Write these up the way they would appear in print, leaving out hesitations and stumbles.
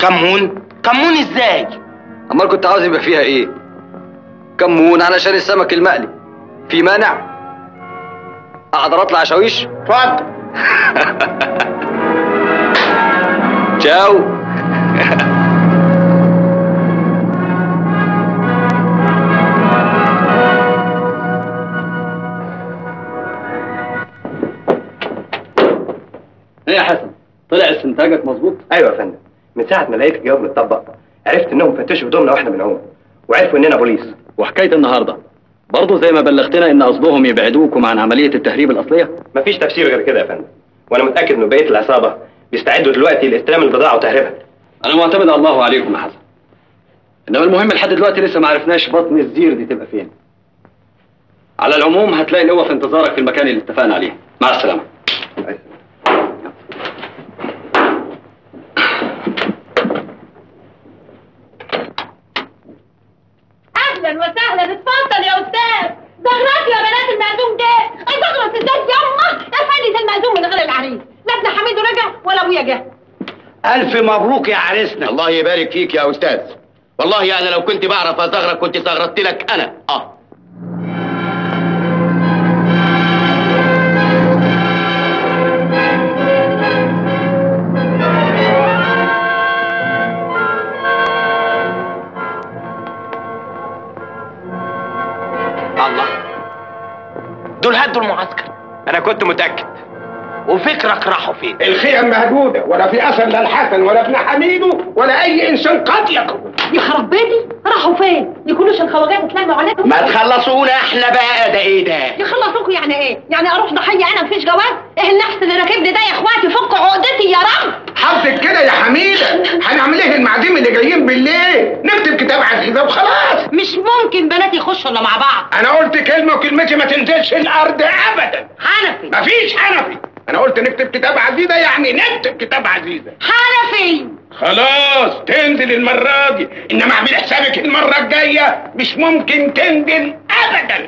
كمون؟ كمون ازاي؟ امال كنت عاوز يبقى فيها ايه؟ كمون علشان السمك المقلي. في مانع؟ اقدر اطلع اشاويش؟ اتفضل. تشاو. ايه يا حسن، طلع استنتاجك مظبوط؟ ايوه يا فندم، من ساعه ما لقيت الجواب متطبق عرفت انهم فتشوا هدومنا واحنا بنعوم، وعرفوا اننا بوليس. وحكايه النهارده برضه زي ما بلغتنا ان قصدهم يبعدوكم عن عمليه التهريب الاصليه؟ مفيش تفسير غير كده يا فندم، وانا متاكد انه بقيه العصابه بيستعدوا دلوقتي لاستلام البضاعه وتهريبها. انا معتمد على الله عليكم يا حسن، انما المهم لحد دلوقتي لسه ما عرفناش بطن الزير دي تبقى فين. على العموم هتلاقي القوه في انتظارك في المكان اللي اتفقنا عليه. مع السلامه. اهلا وسهلا، اتفضل يا استاذ. زغرات يا بنات المعزوم جه. زغرت ازاي يما؟ افندي المعزوم من غير العريس، لا ابن حميد رجع ولا ابويا جه. الف مبروك يا عريسنا. الله يبارك فيك يا استاذ. والله انا لو كنت بعرف ازغرك كنت زغرت لك انا. الله، دول هدوا المعسكر. انا كنت متاكد. وفكرك راحوا فين؟ الخيم مهدوده، ولا في اثر لا الحسن ولا ابن حميدو ولا اي انسان قد يكون. يخرب بيتي، راحوا فين؟ يكونوش الخواجات اتلموا عليكم؟ ما تخلصونا احنا بقى. ده ايه ده؟ يخلصوكوا يعني ايه؟ يعني اروح ضحيه انا مفيش جواز؟ ايه النحس اللي راكبني ده يا اخواتي؟ فكوا عقدتي يا رب. حظك كده يا حميده. هنعمل ايه المعازيم اللي جايين بالليل؟ نكتب كتاب عزيزه وخلاص. مش ممكن بناتي يخشوا الا مع بعض. انا قلت كلمه وكلمتي ما تنزلش الارض ابدا. حنفي. مفيش حنفي. انا قلت نكتب كتاب عزيزه، يعني نكتب كتاب عزيزه. حنفي. خلاص تنزل المره دي، انما اعمل حسابك المره الجايه مش ممكن تنزل ابدا.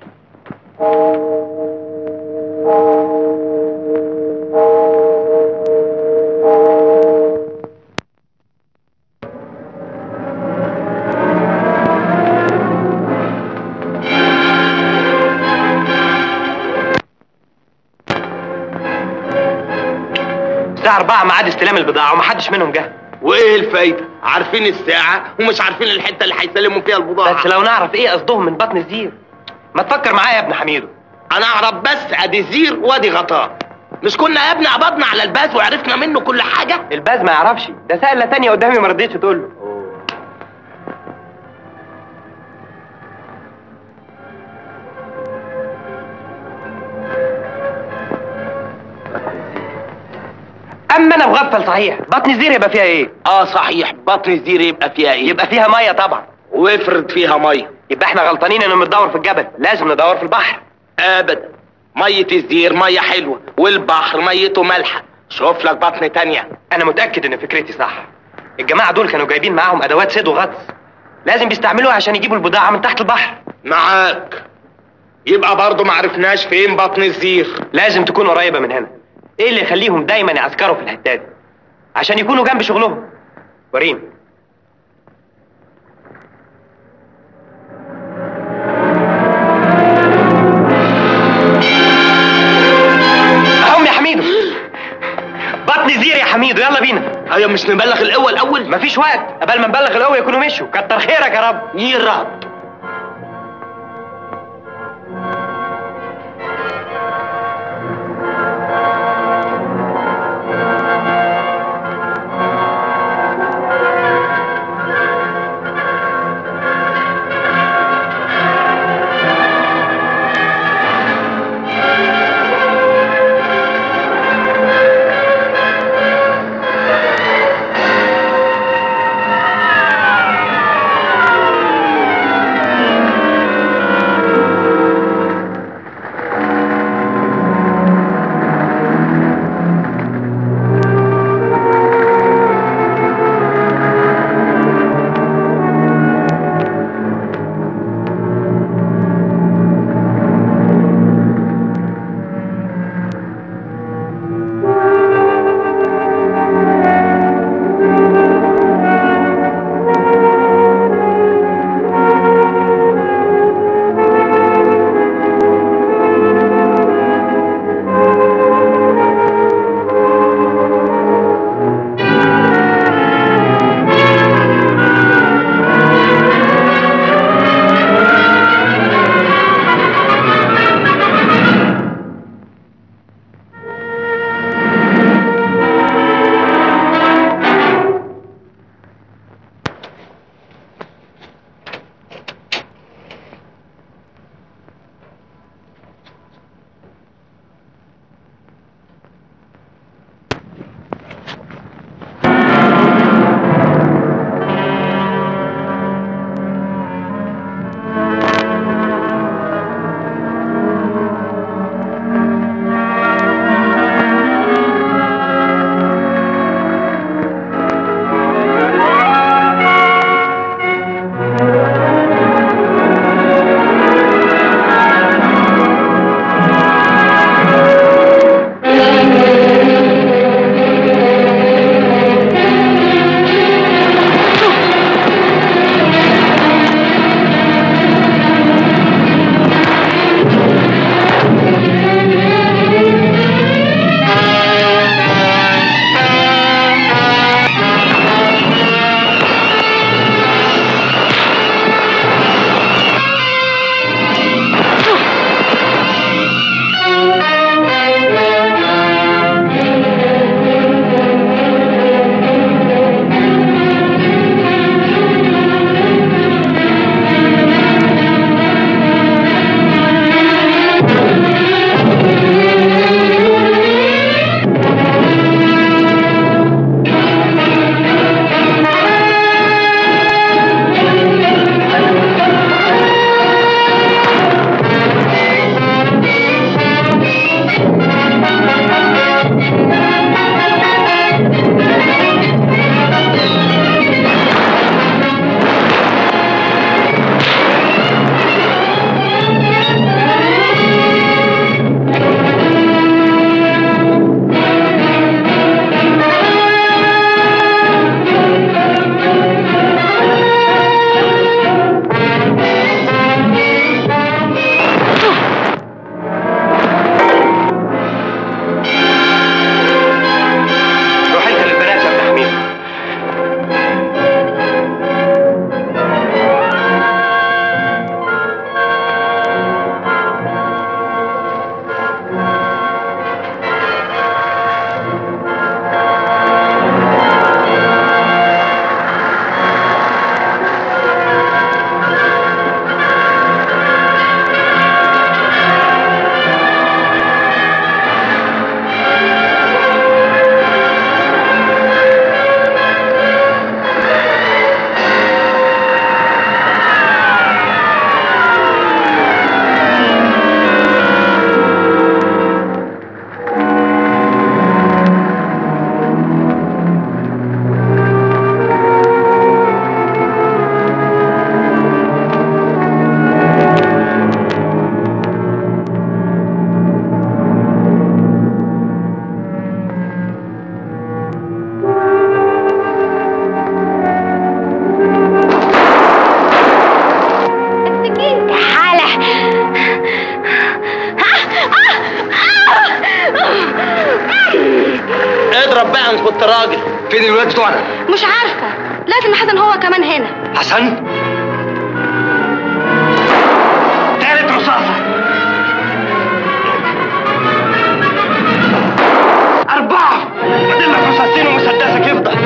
الساعه 4 ميعاد استلام البضاعه ومحدش منهم جه. وايه الفايده؟ عارفين الساعه ومش عارفين الحته اللي هيسلموا فيها البضاعه. بس لو نعرف ايه قصدهم من بطن الزير. ما تفكر معايا يا ابن حميدو. انا اعرف بس ادي زير وادي غطاء. مش كنا يا ابني قبضنا على الباز وعرفنا منه كل حاجه؟ الباز ما يعرفش، ده سألة تانية قدامي ما رضيتش تقول له. اما انا مغفل صحيح. بطن الزير يبقى فيها ايه؟ صحيح، بطن الزير يبقى فيها ايه؟ يبقى فيها ميه طبعا. وافرض فيها ميه، يبقى احنا غلطانين انه بندور في الجبل، لازم ندور في البحر. ابدا، ميه الزير ميه حلوه والبحر ميته مالحه. شوف لك بطن تانية. انا متاكد ان فكرتي صح. الجماعه دول كانوا جايبين معاهم ادوات صيد وغطس، لازم بيستعملوها عشان يجيبوا البضاعه من تحت البحر. معاك. يبقى برضه معرفناش فين بطن الزير. لازم تكون قريبه من هنا. ايه اللي يخليهم دايما يعسكروا في الحته دي؟ عشان يكونوا جنب شغلهم. وريني. اهم يا حميدو. بطن الزير يا حميدو، يلا بينا. ايوه، مش نبلغ القوه الاول؟ مفيش وقت، قبل ما نبلغ القوه يكونوا مشوا. كتر خيرك يا رب. يرب. فين الولاد بتوعنا؟ مش عارفه، لازم حسن هو كمان هنا. حسن؟ تالت رصاصة. 4 فاضل لك رصاصتين ومسدسك يفضل.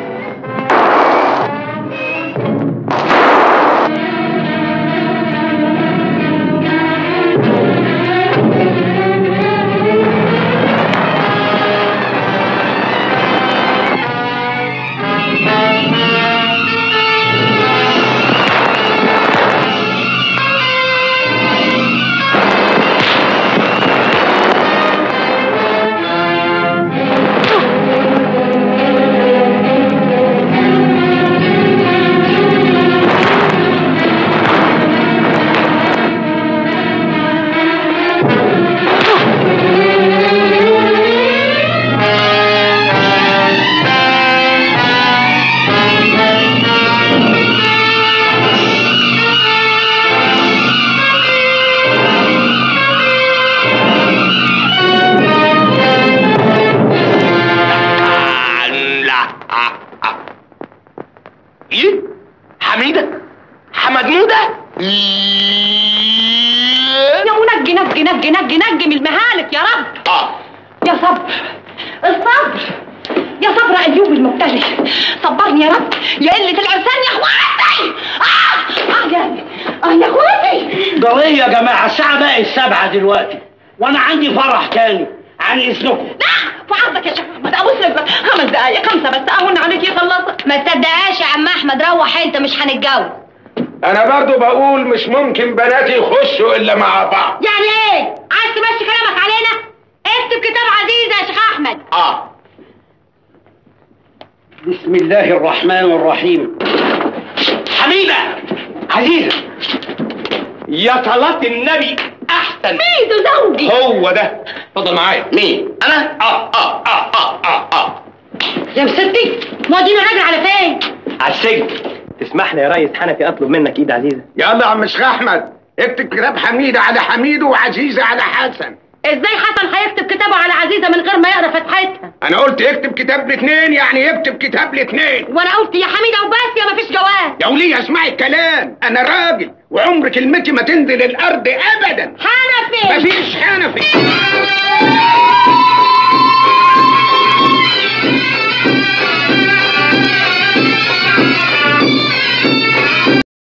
ايه؟ حميدة؟ حمدمودة؟ يا منجي نجي نجي نجي نجي من المهالك يا رب. يا صبر، الصبر يا صبر ايوب المبتلي، صبرني يا رب يا قلة العرسان يا اخواتي. يا اخواتي. ضروري يا جماعة، الساعة بقت 7 دلوقتي وانا عندي فرح تاني، عن اذنكم. لا في عرضك يا شيخ احمد، ابص لك 5 دقايق 5 بس اهون عليك يخلصك. ما تصدقهاش يا عم احمد، روح انت مش هنتجوز. انا برضو بقول مش ممكن بناتي يخشوا الا مع بعض. يعني ايه؟ عايز تمشي كلامك علينا؟ اكتب كتاب عزيزة يا شيخ احمد. بسم الله الرحمن الرحيم. حميدة عزيزة، يا صلاة النبي احسن. ميدو زوجي. هو ده. اتفضل معايا. مين؟ انا؟ يا ستي مودينا راجع على فين؟ على السجن. تسمح لي يا ريس حنفي اطلب منك ايد عزيزة؟ يلا يا عم شيخ احمد، اكتب كتاب حميدة على حميد وعزيزة على حسن. ازاي حسن هيكتب كتابه على عزيزة من غير ما يقرا فتحتها؟ انا قلت اكتب كتاب الاثنين، يعني يكتب كتاب الاثنين. وانا قلت يا حميدة وبس يا مفيش جواز. يا وليه اسمعي الكلام، انا راجل وعمر كلمتي ما تنزل الارض ابدا. حنفي مفيش حنفي.